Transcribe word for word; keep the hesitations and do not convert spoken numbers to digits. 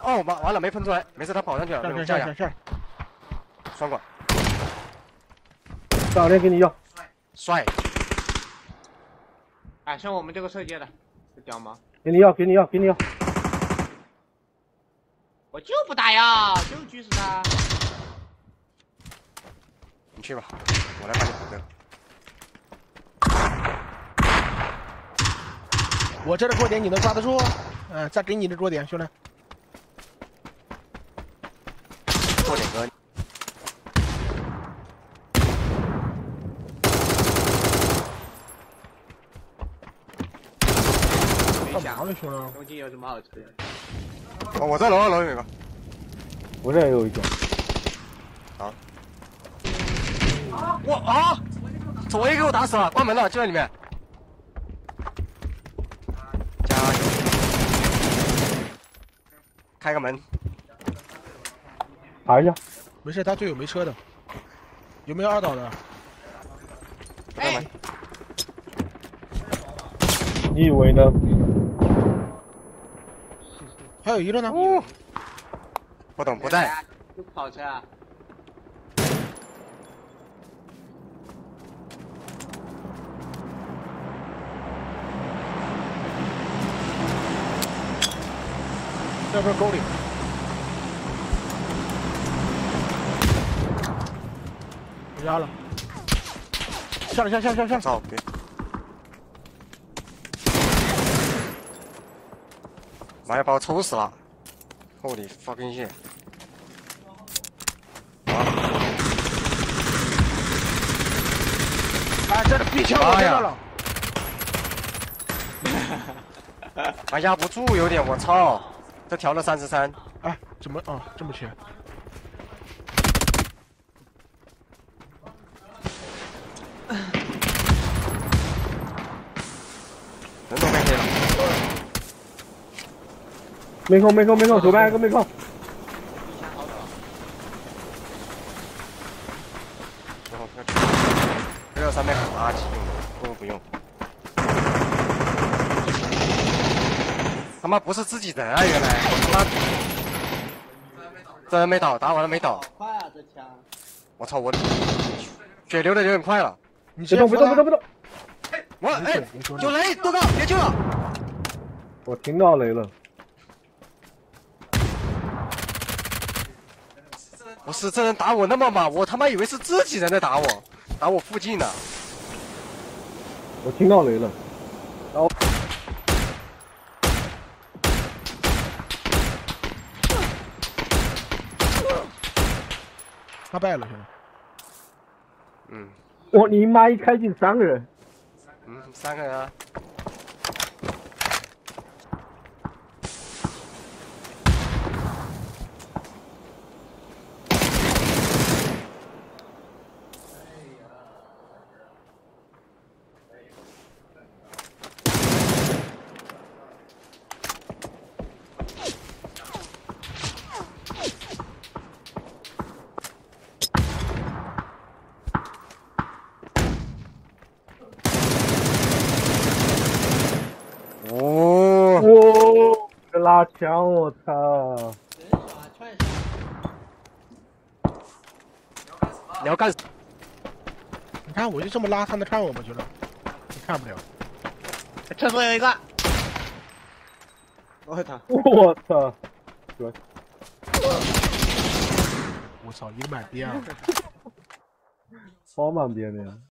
哦，完完了，没喷出来，没事，他跑上去了。 上上上上， 双管。 教练给你要。 帅。 哎，像我们这个射箭的，屌吗？ 给你要，给你要，给你要。 我就不打呀，就狙死他。 你去吧，我来帮你补个。 我这的弱点你能抓得住？嗯、呃，再给你的弱点，兄弟。 弱点哥。 干嘛呢，兄弟？ 东京有什么好吃的？ 哦，我在楼二楼有一个。 我这也有一个。 好。我啊！左一给我打死了，关门了，就在里面。 开个门， 爬一下。 没事，他队友没车的。有没有二岛的？ 开门。 你以为呢？ 还有一个呢。 哦、不懂不在。 就跑车啊。 在这沟里，回家了，下来下下下下！ 操！别！妈呀，把我抽死了！Holy fucking shit！ 哎，这逼枪我见到了！ 哎，压不住，有点，我操！ 这调了三十三， 哎，怎么啊、哦、这么缺？ 人都被黑了。 没空没空没空，左边一个没空。 然后这个上面很垃圾用，不用不用。 他妈不是自己人啊！原来我他妈这人没倒，打完了没倒。 快啊，这枪！ 我操，我血流的有点快了。 你别动别动别动别动！ 我哎，有雷，多高，别救了！ 我听到雷了。 不是这人打我那么猛，我他妈以为是自己人在打我，打我附近呢。 我听到雷了，然后。 他败了，兄弟。 嗯。 我你妈一开进三个人。 嗯，三个人啊。 这拉枪，我操！ 你要干什么？ 你看，我就这么拉，他能看我吗，兄弟？你看不了。 厕所有一个。我操！ 我操！ 我操，一个满编啊！ 超满编的呀！